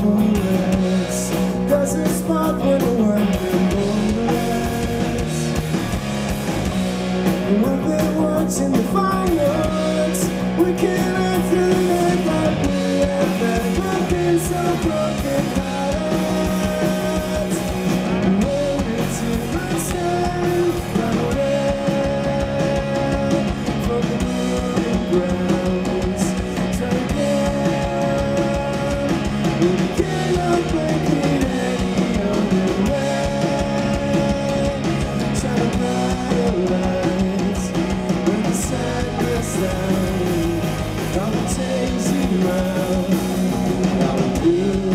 forest. There's a spot where the wind wonders. And we've been watching the fireworks. We can't run through the night like we have never been so broken hearted. Waiting to return, run away from the moving grounds. Turn again, we cannot make it any other way. Try to brighter lights when the sun goes down. I will chase you around, I will do.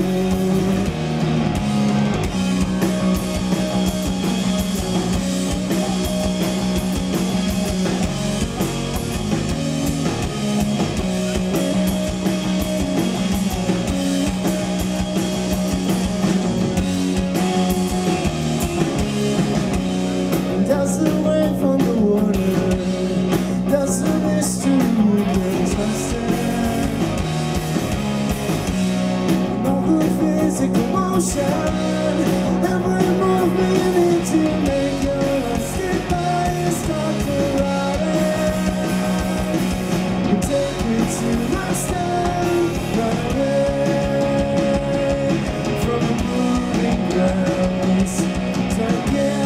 Does the rain from the water, does the mystery you can trust it? All the physical motion, every movement into make your life skip by and start to ride. You take me to my stand, run away from the moving grounds. Turn again.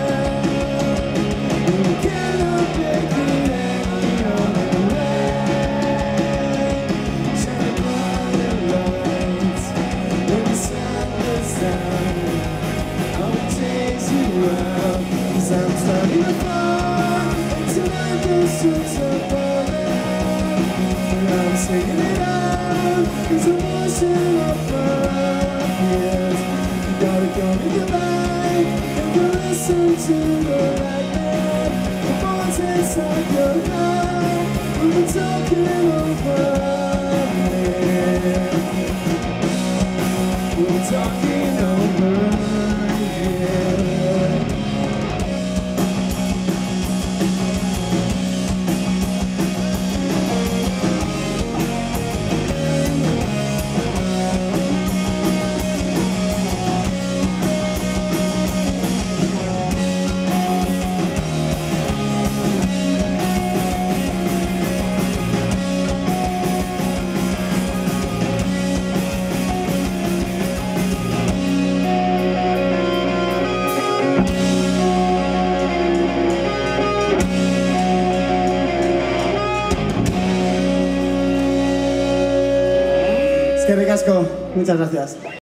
I'm starting to fall into my distance above it. I'm singing it out, it's a motion of love, yes. You gotta go to your light and go listen to the lightning. The voice inside your heart, we've been talking over it. We're talking over it. Es que ricasco, muchas gracias.